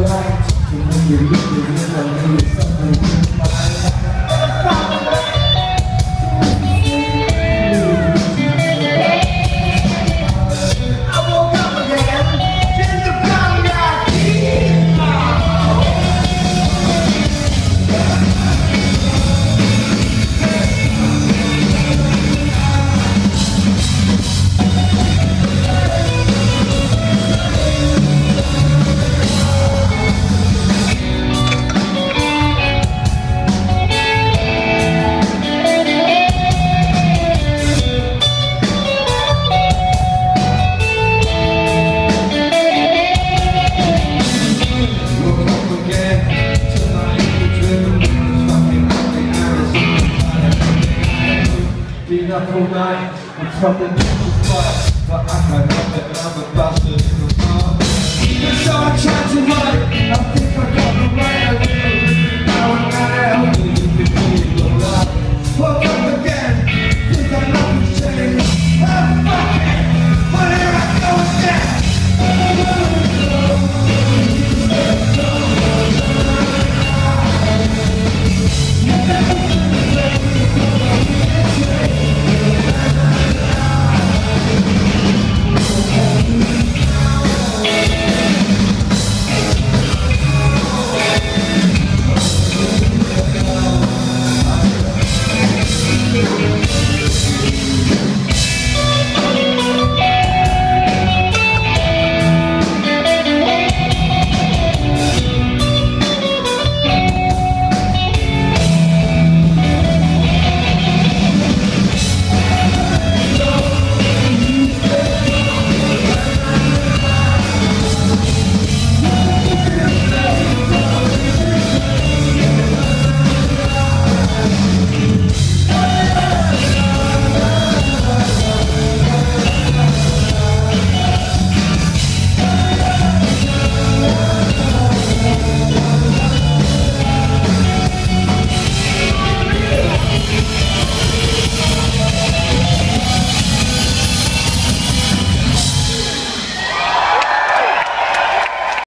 right to when you look at it, I need something in my life. I woke up again, in the ground got deep. Been up all night, I'm something